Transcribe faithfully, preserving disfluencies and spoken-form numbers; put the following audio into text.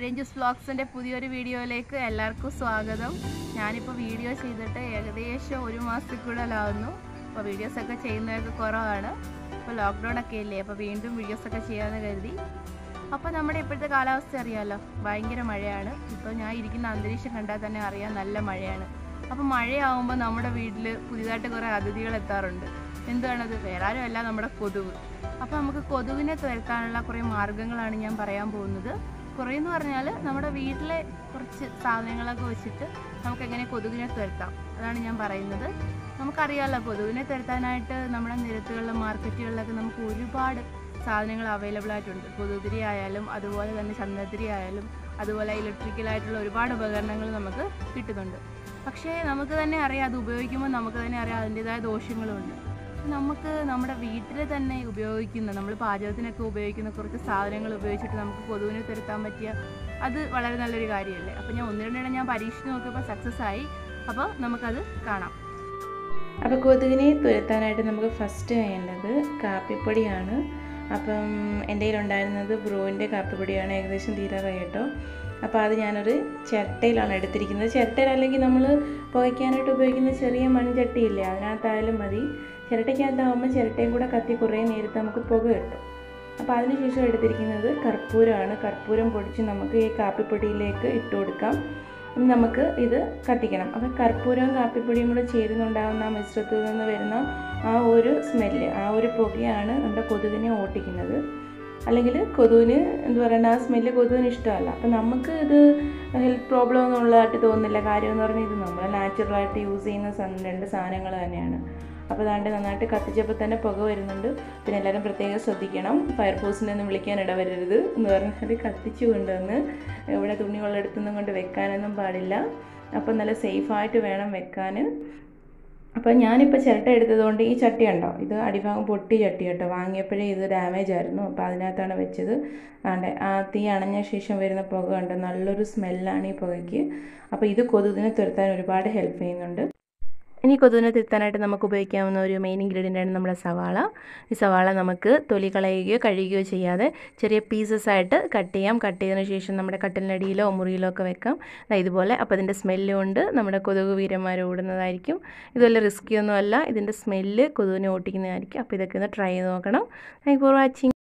രഞ്ജുസ് വ്ലോഗ്സിൻ്റെ പുതിയൊരു വീഡിയോയിലേക്ക് എല്ലാവർക്കും സ്വാഗതം. ഞാനിപ്പോൾ വീഡിയോ ചെയ്തിട്ട് ഏകദേശം ഒരു മാസത്തിൽ കൂടുതലാവുന്നു. അപ്പോൾ വീഡിയോസൊക്കെ ചെയ്യുന്നതൊക്കെ കുറവാണ്. ഇപ്പോൾ ലോക്ക്ഡൗൺ ഒക്കെ ഇല്ലേ, അപ്പോൾ വീണ്ടും വീഡിയോസൊക്കെ ചെയ്യാമെന്ന് കരുതി. അപ്പോൾ നമ്മുടെ ഇപ്പോഴത്തെ കാലാവസ്ഥ അറിയാമല്ലോ, ഭയങ്കര മഴയാണ്. ഇപ്പോൾ ഞാൻ ഇരിക്കുന്ന അന്തരീക്ഷം കണ്ടാൽ തന്നെ അറിയാം, നല്ല മഴയാണ്. അപ്പോൾ മഴയാവുമ്പോൾ നമ്മുടെ വീട്ടിൽ പുതിയതായിട്ട് കുറേ അതിഥികൾ എത്താറുണ്ട്. എന്താണത്? വേറെ ആരും അല്ല, നമ്മുടെ കൊതുക്. അപ്പോൾ നമുക്ക് കൊതുകിനെ തുരത്താനുള്ള കുറേ മാർഗ്ഗങ്ങളാണ് ഞാൻ പറയാൻ പോകുന്നത്. കുറേ എന്ന് പറഞ്ഞാൽ നമ്മുടെ വീട്ടിലെ കുറച്ച് സാധനങ്ങളൊക്കെ വെച്ചിട്ട് നമുക്കെങ്ങനെ കൊതുകിനെ തുരത്താം, അതാണ് ഞാൻ പറയുന്നത്. നമുക്കറിയാമല്ലോ, കൊതുകിനെ തുരത്താനായിട്ട് നമ്മുടെ നിരത്തുകളിലും മാർക്കറ്റുകളിലൊക്കെ നമുക്ക് ഒരുപാട് സാധനങ്ങൾ അവൈലബിൾ ആയിട്ടുണ്ട്. കൊതുകുതിരി ആയാലും അതുപോലെ തന്നെ ചന്ദനത്തിരി ആയാലും അതുപോലെ ഇലക്ട്രിക്കലായിട്ടുള്ള ഒരുപാട് ഉപകരണങ്ങൾ നമുക്ക് കിട്ടുന്നുണ്ട്. പക്ഷേ നമുക്ക് തന്നെ അറിയാം, അത് ഉപയോഗിക്കുമ്പോൾ നമുക്ക് തന്നെ അറിയാം അതിൻ്റേതായ ദോഷങ്ങളുമുണ്ട്. നമുക്ക് നമ്മുടെ വീട്ടിൽ തന്നെ ഉപയോഗിക്കുന്ന, നമ്മൾ പാചകത്തിനൊക്കെ ഉപയോഗിക്കുന്ന കുറച്ച് സാധനങ്ങൾ ഉപയോഗിച്ചിട്ട് നമുക്ക് കൊതുകിനെ തുരത്താൻ പറ്റിയ അത് വളരെ നല്ലൊരു കാര്യമല്ലേ. അപ്പോൾ ഞാൻ ഒന്ന് രണ്ടെണ്ണം ഞാൻ പരീക്ഷിച്ച് നോക്കിയപ്പോൾ സക്സസ് ആയി. അപ്പോൾ നമുക്കത് കാണാം. അപ്പോൾ കൊതുകിനെ തുരത്താനായിട്ട് നമുക്ക് ഫസ്റ്റ് വേണ്ടത് കാപ്പിപ്പൊടിയാണ്. അപ്പം എൻ്റെ കയ്യിലുണ്ടായിരുന്നത് ബ്രൂവിൻ്റെ കാപ്പിപ്പൊടിയാണ്. ഏകദേശം തീരാറായി കേട്ടോ. അപ്പോൾ അത് ഞാനൊരു ചിരട്ടയിലാണ് എടുത്തിരിക്കുന്നത്. ചിരട്ടയിൽ അല്ലെങ്കിൽ നമ്മൾ പുകയ്ക്കാനായിട്ട് ഉപയോഗിക്കുന്ന ചെറിയ മൺചട്ടിയില്ലേ, അതിനകത്തായാലും മതി. ചിരട്ടയ്ക്കകത്താകുമ്പോൾ ചിരട്ടയും കൂടെ കത്തി കുറേ നേരത്തെ നമുക്ക് പുക കിട്ടും. അപ്പോൾ അതിനുശേഷം എടുത്തിരിക്കുന്നത് കർപ്പൂരമാണ്. കർപ്പൂരം പൊടിച്ച് നമുക്ക് ഈ കാപ്പിപ്പൊടിയിലേക്ക് ഇട്ട് കൊടുക്കാം. നമുക്ക് ഇത് കത്തിക്കണം. അപ്പോൾ കർപ്പൂരവും കാപ്പിപ്പൊടിയും കൂടെ ചേരുന്നുണ്ടാകുന്ന ആ മിശ്രിതത്തിൽ നിന്ന് വരുന്ന ആ ഒരു സ്മെല്ല്, ആ ഒരു പുകയാണ് നമ്മുടെ കൊതുകിനെ ഓട്ടിക്കുന്നത്. അല്ലെങ്കിൽ കൊതുവിന് എന്ത് പറയുക, ആ സ്മെല്ല് കൊതുവിന് ഇഷ്ടമല്ല. അപ്പം നമുക്ക് ഇത് ഹെൽത്ത് പ്രോബ്ലം ഒന്നും ഉള്ളതായിട്ട് തോന്നുന്നില്ല. കാര്യമെന്ന് പറഞ്ഞാൽ ഇത് നമ്മൾ നാച്ചുറലായിട്ട് യൂസ് ചെയ്യുന്ന രണ്ട് സാധനങ്ങൾ തന്നെയാണ്. അപ്പോൾ അതാണ്ട് നന്നായിട്ട് കത്തിച്ചപ്പോൾ തന്നെ പുക വരുന്നുണ്ട്. പിന്നെ എല്ലാവരും പ്രത്യേകം ശ്രദ്ധിക്കണം, ഫയർഫോഴ്സിനെ ഒന്നും വിളിക്കാൻ ഇടവരരുത് എന്ന് പറഞ്ഞാൽ കത്തിച്ചു കൊണ്ടുവന്ന് ഇവിടെ തുണികളെടുത്തൊന്നും കൊണ്ട് വെക്കാനൊന്നും പാടില്ല. അപ്പം നല്ല സേഫായിട്ട് വേണം വെക്കാൻ. അപ്പോൾ ഞാനിപ്പോൾ ചിരട്ട എടുത്തതുകൊണ്ട് ഈ ചട്ടി ഉണ്ടോ, ഇത് അടിഭാഗം പൊട്ടി ചട്ടി കേട്ടോ. വാങ്ങിയപ്പോഴേ ഇത് ഡാമേജ് ആയിരുന്നു. അപ്പോൾ അതിനകത്താണ് വെച്ചത്. ആണ്ടെ ആ തീ അണഞ്ഞ ശേഷം വരുന്ന പുക കണ്ടോ, നല്ലൊരു സ്മെല്ലാണ് ഈ പുകയ്ക്ക്. അപ്പോൾ ഇത് കൊതുകിനെ തുരത്താൻ ഒരുപാട് ഹെൽപ്പ് ചെയ്യുന്നുണ്ട്. ഇനി കൊതുകിനെ തുരത്താനായിട്ട് നമുക്ക് ഉപയോഗിക്കാവുന്ന ഒരു മെയിൻ ഇൻഗ്രീഡിയൻ്റാണ് നമ്മുടെ സവാള. ഈ സവാള നമുക്ക് തൊലി കളയുകയോ കഴുകുകയോ ചെയ്യാതെ ചെറിയ പീസസ് ആയിട്ട് കട്ട് ചെയ്യാം. കട്ട് ചെയ്തതിന് ശേഷം നമ്മുടെ കട്ടിലിനടിയിലോ മുറിയിലോ ഒക്കെ വെക്കാം, ഇതുപോലെ. അപ്പോൾ അതിൻ്റെ സ്മെല്ല് കൊണ്ട് നമ്മുടെ കൊതുക് വീരന്മാർ ഓടുന്നതായിരിക്കും. ഇതുപോലെ റിസ്ക്കിയൊന്നും അല്ല, ഇതിൻ്റെ സ്മെല്ല് കൊതുകിനെ ഓട്ടിക്കുന്നതായിരിക്കും. അപ്പോൾ ഇതൊക്കെ ഒന്ന് ട്രൈ ചെയ്ത് നോക്കണം. Thank you for watching.